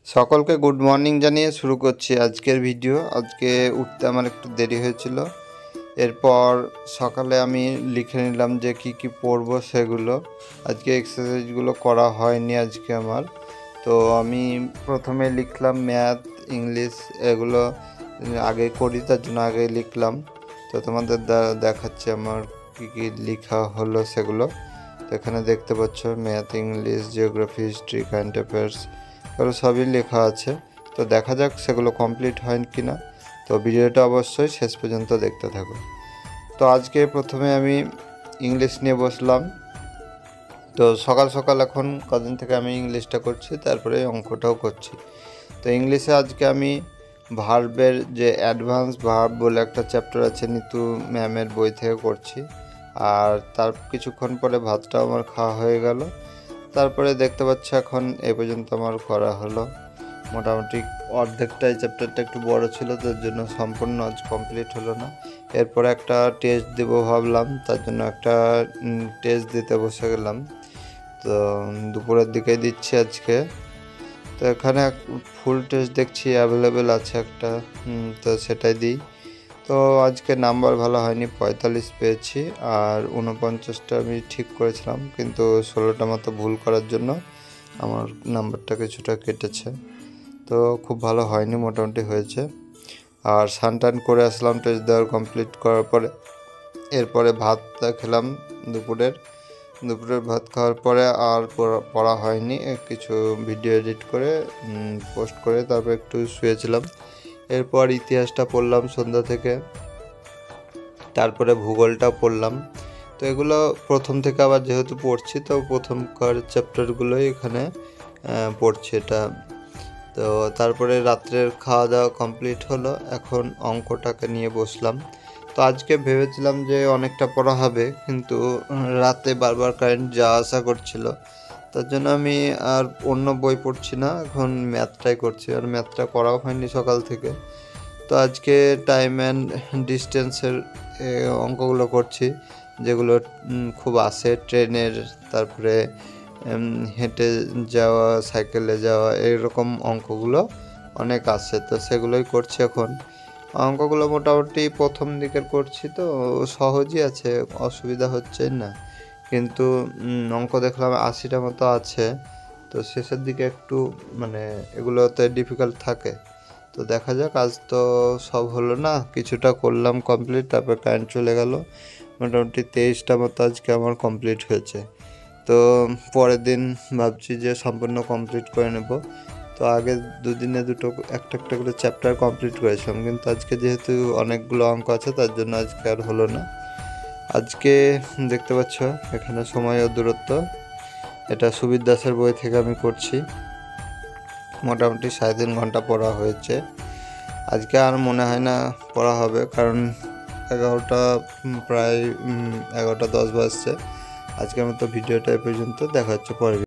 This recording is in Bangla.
সকলকে গুড মর্নিং জানিয়ে শুরু করছি আজকের ভিডিও। আজকে উঠতে আমার একটু দেরি হয়েছিল। এরপর সকালে আমি লিখে নিলাম যে কি পড়ব সেগুলো। আজকে এক্সারসাইজগুলো করা হয়নি আজকে আমার। তো আমি প্রথমে লিখলাম ম্যাথ, ইংলিশ, এগুলো আগে করি, তার জন্য আগে লিখলাম। তো তোমাদের দেখাচ্ছি আমার কি লেখা হলো সেগুলো। তো এখানে দেখতে পাচ্ছ math, English, geography, history, current affairs, এগুলো সবই লেখা আছে। তো দেখা যাক সেগুলো কমপ্লিট হয় কি না। তো ভিডিওটা অবশ্যই শেষ পর্যন্ত দেখতে থাকো। তো আজকে প্রথমে আমি ইংলিশ নিয়ে বসলাম। তো সকাল সকাল এখন কদিন থেকে আমি ইংলিশটা করছি, তারপরে অঙ্কটাও করছি। তো ইংলিশে আজকে আমি ভার্বের যে অ্যাডভান্স ভার্ব বলে একটা চ্যাপ্টার আছে, নিতু ম্যামের বই থেকে করছি। আর তার কিছুক্ষণ পরে ভাতটাও আমার খাওয়া হয়ে গেল। তারপরে দেখতে পাচ্ছ এখন এই পর্যন্ত আমার করা হলো মোটামুটি অর্ধেকটা। এই চ্যাপ্টারটা একটু বড় ছিল, তার জন্য সম্পূর্ণ আজ কমপ্লিট হলো না। এরপরে একটা টেস্ট দেবো ভাবলাম, তার জন্য একটা টেস্ট দিতে বসে গেলাম। তো দুপুরের দিকে দিচ্ছি আজকে। তো এখানে ফুল টেস্ট দেখছি অ্যাভেলেবেল আছে একটা, তো সেটাই দিই। তো আজকে নাম্বার ভালো হয়নি, 45 পেয়েছি। আর 49টা আমি ঠিক করেছিলাম, কিন্তু 16টা মতো ভুল করার জন্য আমার নাম্বারটা কিছুটা কেটেছে। তো খুব ভালো হয়নি, মোটামুটি হয়েছে। আর স্নান করে আসলাম টেস্ট দেওয়ার কমপ্লিট করার পরে। এরপরে ভাত খেলাম দুপুরের ভাত খাওয়ার পরে আর পড়া হয়নি। কিছু ভিডিও এডিট করে পোস্ট করে তারপর একটু শুয়েছিলাম। এরপর ইতিহাসটা পড়লাম সন্ধ্যা থেকে, তারপরে ভূগোলটা পড়লাম। তো এগুলো প্রথম থেকে আবার যেহেতু পড়ছি, তো প্রথমকার চ্যাপ্টারগুলোই এখানে পড়ছি এটা। তো তারপরে রাত্রের খাওয়া দাওয়া কমপ্লিট হলো, এখন অঙ্কটাকে নিয়ে বসলাম। তো আজকে ভেবেছিলাম যে অনেকটা পড়া হবে, কিন্তু রাতে বারবার কারেন্ট যাওয়া আসা করছিল, তার জন্য আমি আর অন্য বই পড়ছি না, এখন ম্যাথটাই করছি। আর ম্যাথটা করাও হয়নি সকাল থেকে। তো আজকে টাইম অ্যান্ড ডিস্টেন্সের অঙ্কগুলো করছি, যেগুলো খুব আসে ট্রেনের, তারপরে হেঁটে যাওয়া, সাইকেলে যাওয়া, এরকম অঙ্কগুলো অনেক আসে। তো সেগুলোই করছি এখন। অঙ্কগুলো মোটামুটি প্রথম দিকের করছি, তো সহজই আছে, অসুবিধা হচ্ছে না। কিন্তু অঙ্ক দেখলাম 80টা মতো আছে। তো শেষের দিকে একটু এগুলোতে ডিফিকাল্ট থাকে। তো দেখা যাক, আজ তো সব হলো না, কিছুটা করলাম কমপ্লিট, তারপর কারেন্ট চলে গেল। মোটামুটি 23টা মতো আজকে আমার কমপ্লিট হয়েছে। তো পরের দিন ভাবছি যে সম্পূর্ণ কমপ্লিট করে নেব। তো আগে দুদিনে একটা করে চ্যাপ্টার কমপ্লিট করেছিলাম, কিন্তু আজকে যেহেতু অনেকগুলো অঙ্ক আছে, তার জন্য আজকে আর হলো না। আজকে দেখতে পাচ্ছ এখানে সময় ও দূরত্ব, এটা সুবীর দাসের বই থেকে আমি করছি। মোটামুটি 3.5 ঘন্টা পড়া হয়েছে। আজকে আর মনে হয় না পড়া হবে, কারণ 11টা প্রায় 11টা 10 বাজছে। আজকের মতো ভিডিওটা এ পর্যন্ত, দেখা হচ্ছে পরে।